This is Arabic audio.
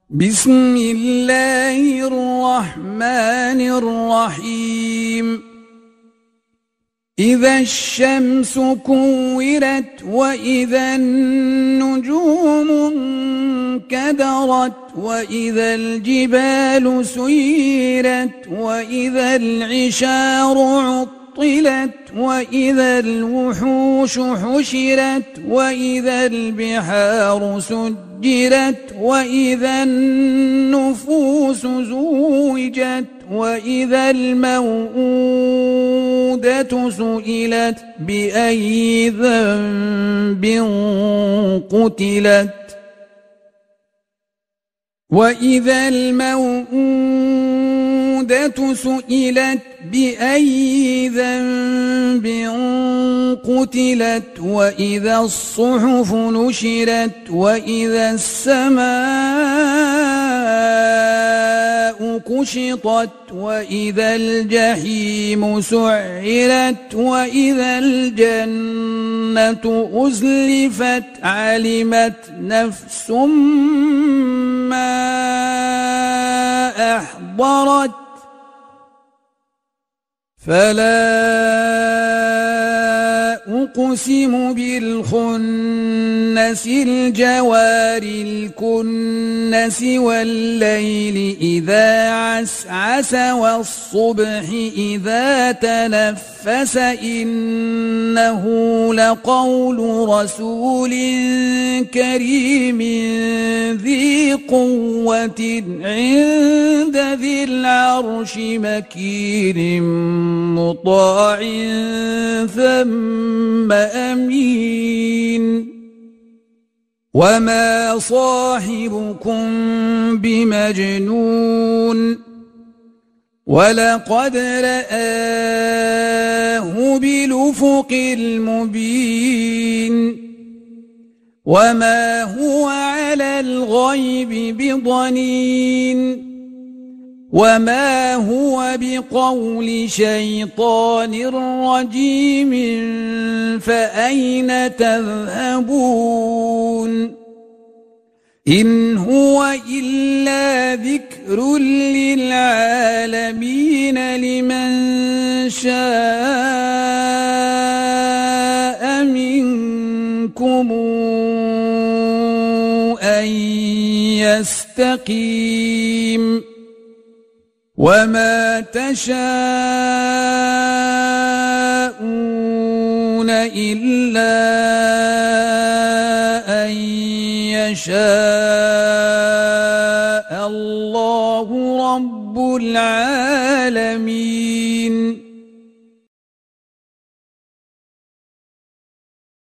بسم الله الرحمن الرحيم. إذا الشمس كورت وإذا النجوم انكدرت وإذا الجبال سيرت وإذا العشار عطلت وإذا الوحوش حشرت وإذا البحار سجرت وإذا النفوس زوجت وإذا الموءودة سئلت بأي ذنب قتلت وإذا الموءودة سئلت بأي ذنب قتلت وإذا الصحف نشرت وإذا السماء كشطت وإذا الجحيم سعرت وإذا الجنة أزلفت علمت نفس ما أحضرت فلا أقسم بالخنس الجوار الكنس والليل إذا عسعس والصبح إذا تنفس إنه لقول رسول كريم ذي قوة عند ذي العرش مكين مطاع ثم أمين وما صاحبكم بمجنون ولقد رآه بالأفق المبين وما هو على الغيب بضنين وما هو بقول شيطان رجيم فأين تذهبون إن هو إلا ذكر للعالمين لمن شاء منكم أن يستقيم وما تشاءون إلا أن يشاء الله رب العالمين.